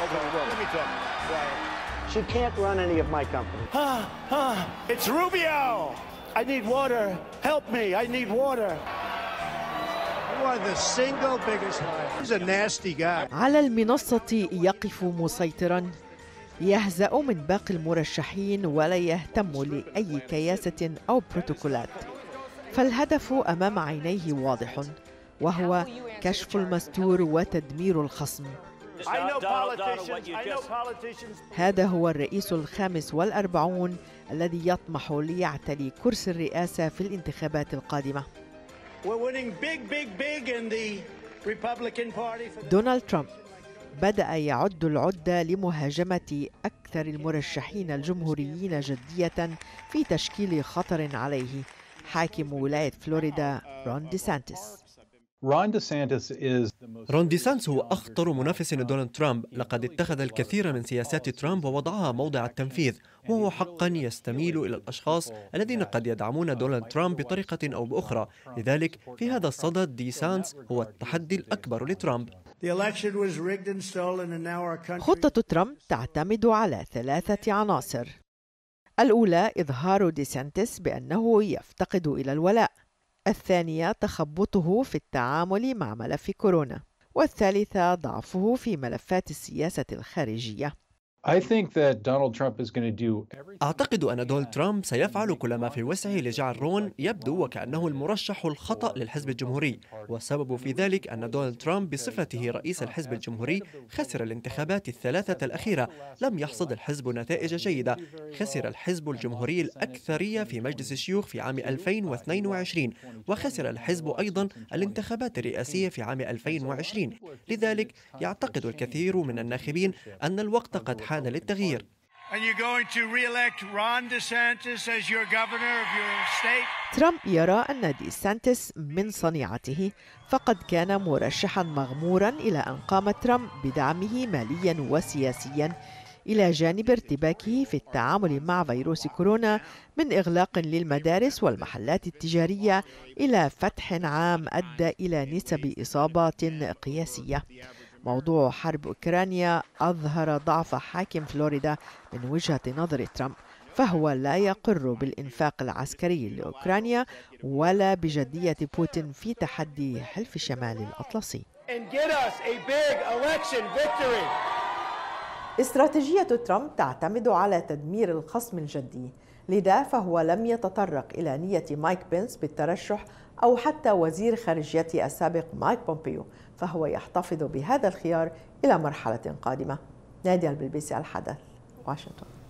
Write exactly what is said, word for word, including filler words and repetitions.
Let me talk. Quiet. She can't run any of my company. Ah, ah, it's Rubio. I need water. Help me. I need water. You are the single biggest liar. He's a nasty guy. على المنصة يقف مسيطراً يهزأ من باقي المرشحين ولا يهتم لأي كياسة أو بروتوكولات، فالهدف أمام عينيه واضح، وهو كشف المستور وتدمير الخصم. هذا هو الرئيس الخامس والأربعون الذي يطمح ليعتلي كرسي الرئاسة في الانتخابات القادمة. دونالد ترامب بدأ يعد العدة لمهاجمة أكثر المرشحين الجمهوريين جدية في تشكيل خطر عليه، حاكم ولاية فلوريدا رون دي سانتس. رون دي سانتس هو أخطر منافس لدونالد ترامب. لقد اتخذ الكثير من سياسات ترامب ووضعها موضع التنفيذ، وهو حقا يستميل إلى الأشخاص الذين قد يدعمون دونالد ترامب بطريقة أو بأخرى. لذلك في هذا الصدد دي سانتس هو التحدي الأكبر لترامب. خطة ترامب تعتمد على ثلاثة عناصر. الأولى إظهار دي سانتس بأنه يفتقد إلى الولاء، الثانية تخبطه في التعامل مع ملف كورونا، والثالثة ضعفه في ملفات السياسة الخارجية. أعتقد أن دونالد ترامب سيفعل كل ما في وسعه لجعل رون يبدو وكأنه المرشح الخطأ للحزب الجمهوري، والسبب في ذلك أن دونالد ترامب بصفته رئيس الحزب الجمهوري خسر الانتخابات الثلاثة الأخيرة، لم يحصد الحزب نتائج جيدة، خسر الحزب الجمهوري الأكثرية في مجلس الشيوخ في عام ألفين واثنين وعشرين، وخسر الحزب أيضا الانتخابات الرئاسية في عام ألفين وعشرين. لذلك يعتقد الكثير من الناخبين أن الوقت قد حان للتغيير. ترامب يرى أن دي سانتس من صنيعته، فقد كان مرشحا مغمورا إلى أن قام ترامب بدعمه ماليا وسياسيا، إلى جانب ارتباكه في التعامل مع فيروس كورونا، من إغلاق للمدارس والمحلات التجارية إلى فتح عام أدى إلى نسب إصابات قياسية. موضوع حرب أوكرانيا أظهر ضعف حاكم فلوريدا من وجهة نظر ترامب، فهو لا يقر بالإنفاق العسكري لأوكرانيا ولا بجدية بوتين في تحدي حلف الشمال الأطلسي. استراتيجية ترامب تعتمد على تدمير الخصم الجدي، لذا فهو لم يتطرق إلى نية مايك بنس بالترشح أو حتى وزير خارجيته السابق مايك بومبيو، فهو يحتفظ بهذا الخيار إلى مرحلة قادمة. نادية البلبيسي، الحدث، واشنطن.